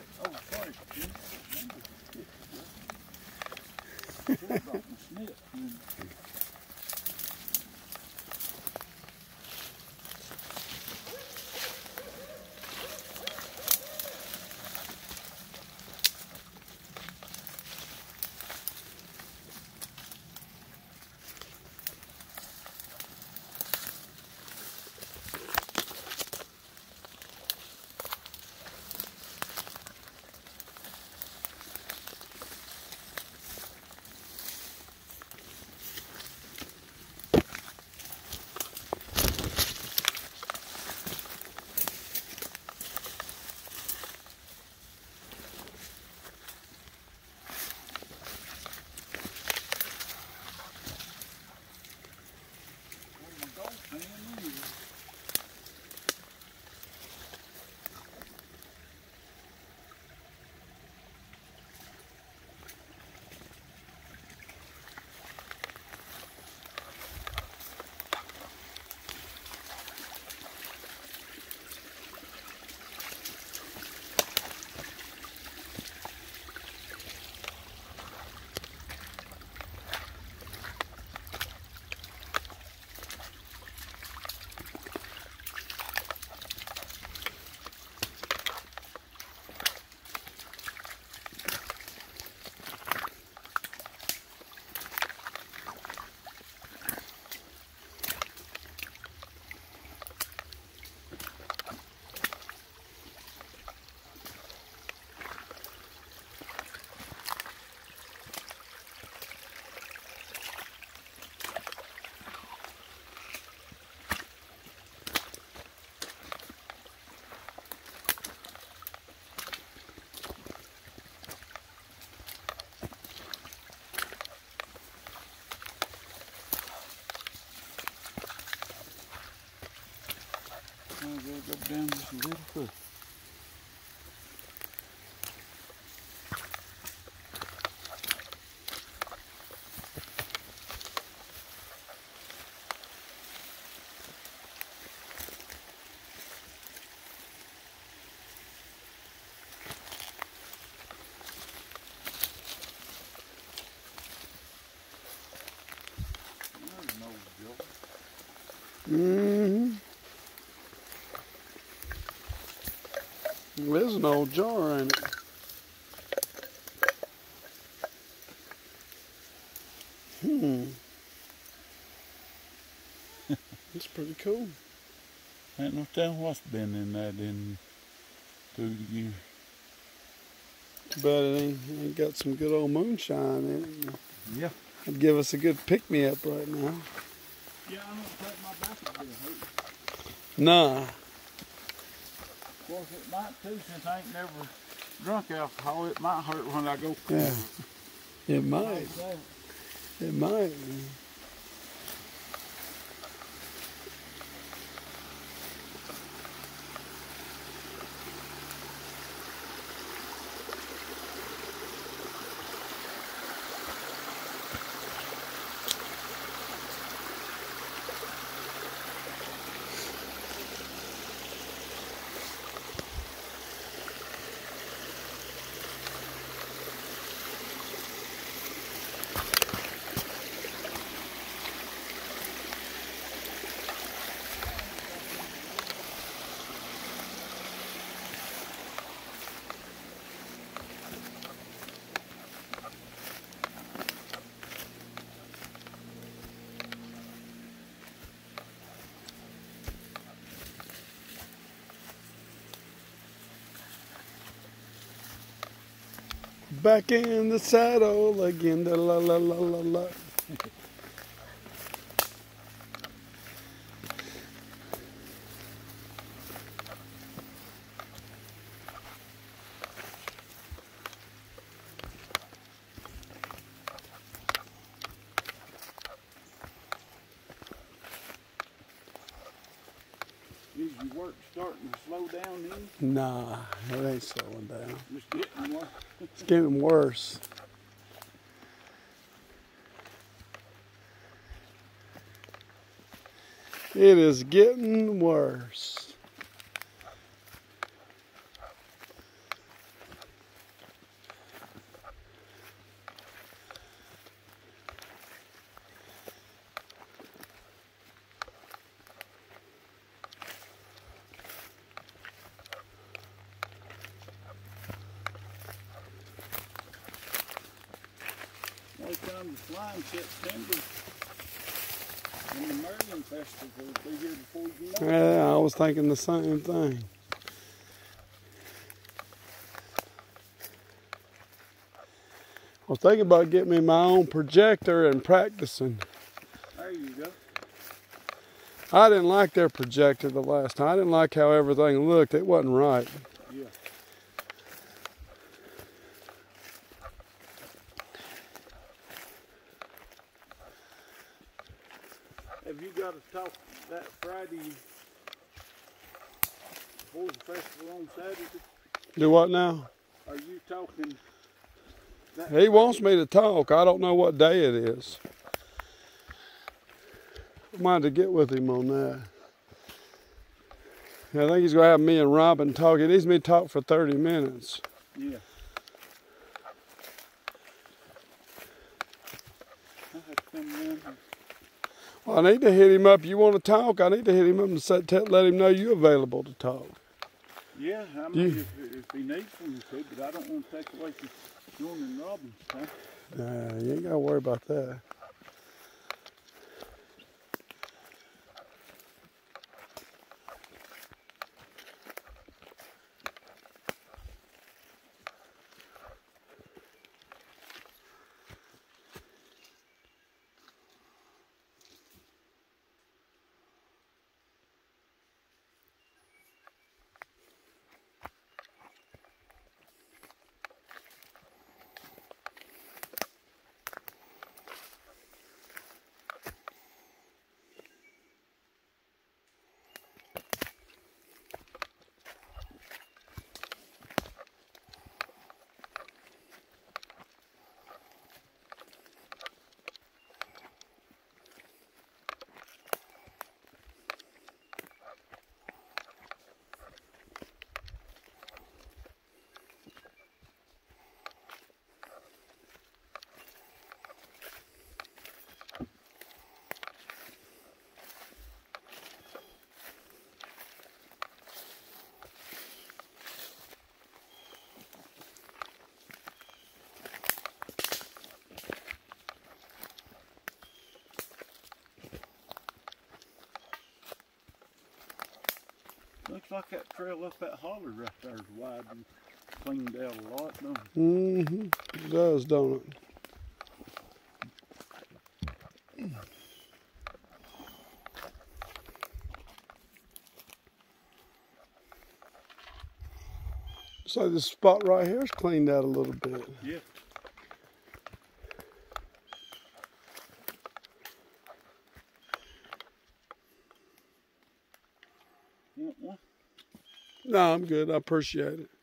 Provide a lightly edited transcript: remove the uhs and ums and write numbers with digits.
Oh, sorry, Jim. I brought my snip. I'm going to go down just a little further. There's no joke. Mm-hmm. There's an old jar in it. It's pretty cool. Ain't no telling what's been in that through the years. But it ain't got some good old moonshine in it. Yeah. It'd give us a good pick-me-up right now. Yeah, I don't think my back will hurt. Nah. Of course, it might too, since I ain't never drunk alcohol. It might hurt when I go. Yeah. It might. It might. Back in the saddle again, da la la la la la. Is your work starting to slow down then? Nah, it ain't slowing down. Just getting more. It's getting worse. It is getting worse. time to fly in September. And the Merlin Festival will be here before you know it. Yeah, I was thinking the same thing. I was thinking about getting me my own projector and practicing. There you go. I didn't like their projector the last time. I didn't like how everything looked. It wasn't right. Yeah. Have you got to talk that Friday before the festival on Saturday? Do what now? Are you talking? He wants me to talk. I don't know what day it is. I might have to get with him on that. I think he's going to have me and Robin talk. He needs me to talk for 30 minutes. Yeah. I have to come down. Well, I need to hit him up. You want to talk? I need to hit him up and let him know you're available to talk. Yeah, I mean, if he needs me to, but I don't want to take away from Norman and Robin's time. Nah, you ain't got to worry about that. Looks like that trail up that holler right there is wide and cleaned out a lot, don't it? Mm-hmm. It does, don't it? So this spot right here is cleaned out a little bit. Yeah. You want one? No, I'm good. I appreciate it.